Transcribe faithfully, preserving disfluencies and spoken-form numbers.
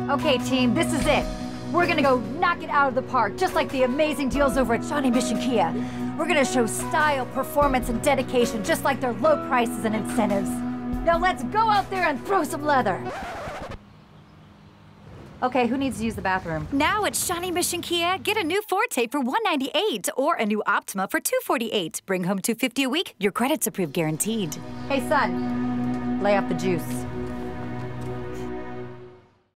Okay, team, this is it. We're gonna go knock it out of the park, just like the amazing deals over at Shawnee Mission Kia. We're gonna show style, performance, and dedication, just like their low prices and incentives. Now let's go out there and throw some leather. Okay, who needs to use the bathroom? Now at Shawnee Mission Kia, get a new Forte for one ninety-eight or a new Optima for two forty-eight. Bring home two fifty a week. Your credit's approved guaranteed. Hey, son, lay off the juice.